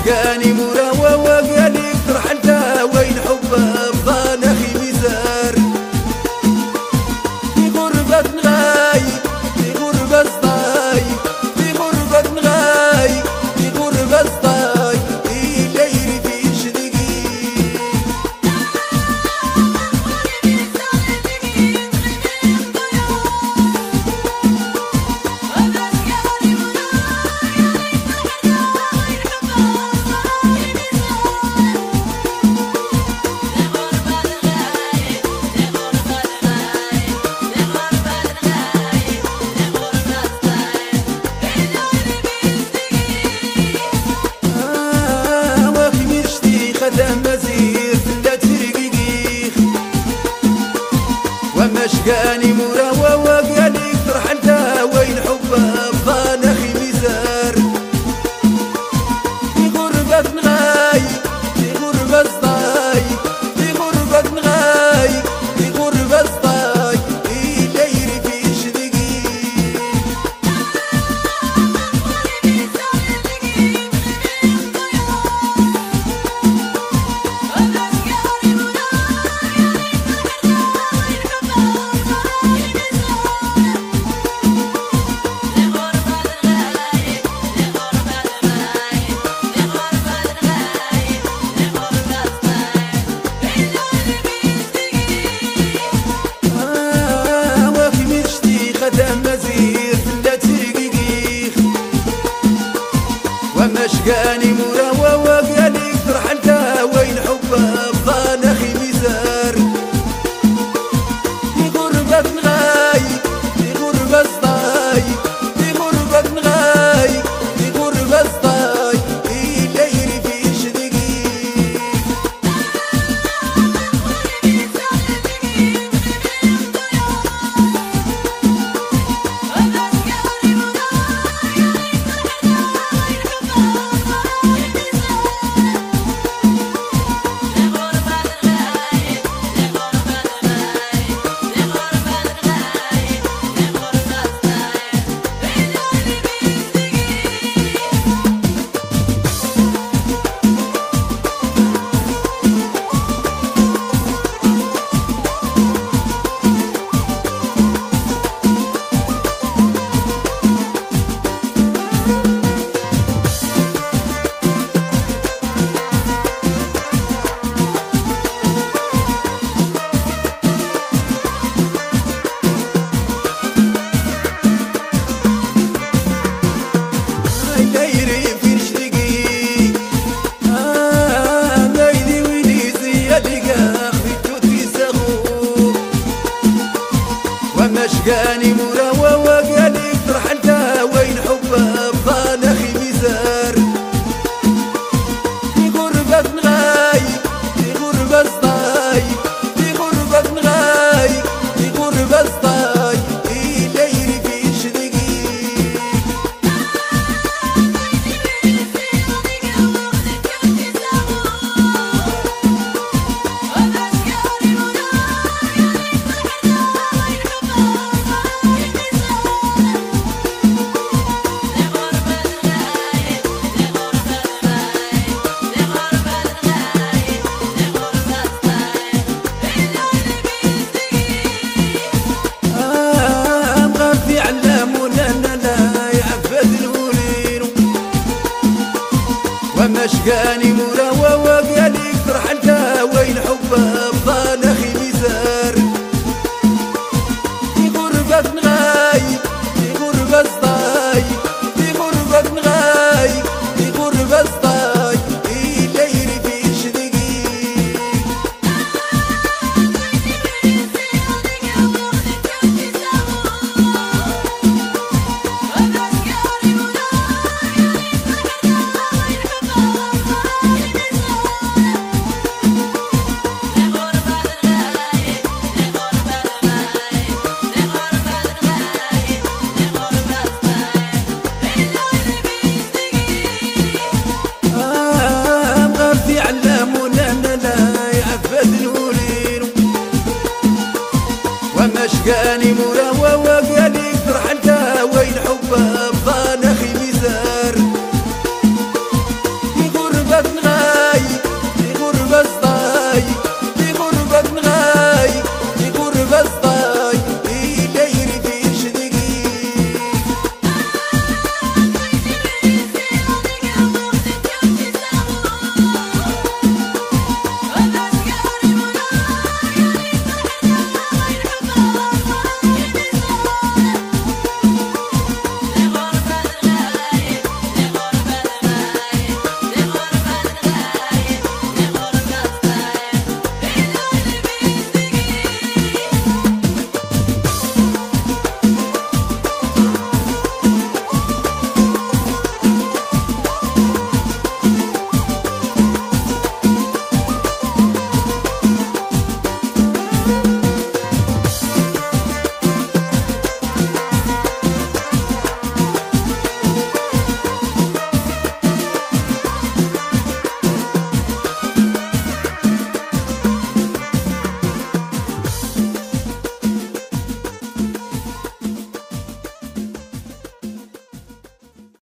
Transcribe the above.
شكاني مراوى وقالي فرحلتها وين حبها بضان اخي مزار في غربة نغايب في غربة صدايب في غربة نغايب في غربة صدايب الليل في شدقيق خدام مزير لا ترقيق ومشكاني مراوى وقالي فرحلتها وين حبها بضان اخي مزار في غربة نغايب في غربة صدايب في غربة نغايب في غربة صدايب الليل في شدقيق خدام مزير لا ترقيق ومشكاني مراوى وقالي فرحلتها وين حبها بضان اخي مزار في غربة نغايب في غربة صدايب في غربة نغايب في غربة صدايب الليل في شدقيق ومشكاني مراوى وقالي فرحلتها وين حبها بضان اخي مزار في غربة نغايب في غربة صدايب في غربة نغايب في غربة صدايب الليل في شدقيق ومشكاني مرا